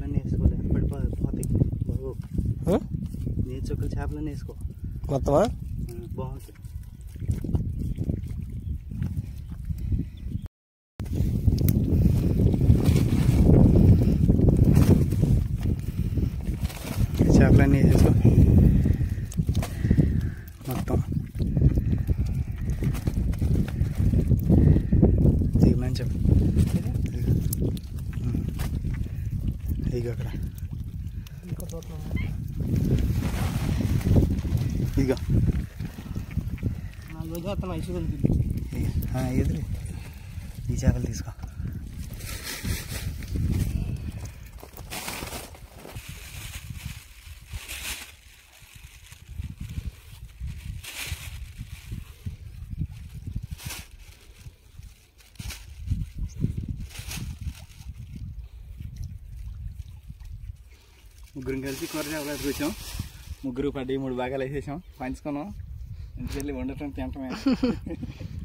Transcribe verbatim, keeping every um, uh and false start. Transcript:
చేపలన్నీ వేసుకోలే పడిపోదు పోతాయి బాబు. నీటి చుక్కల చేపలన్నీ వేసుకో మొత్తమా బాగుంటుంది. చేపలన్నీ వేసేసుకో మొత్తం. దిగమని చెప్పు ఇక అక్కడ ఇక ఎదురు ఈ చేపలు తీసుకో. ముగ్గురు కలిసి కూర చేపలు వచ్చాం. ముగ్గురు పడ్డి మూడు భాగాలు వేసేసాం, పంచుకున్నాం. ఇంటికి వెళ్ళి వండటం తింటమే.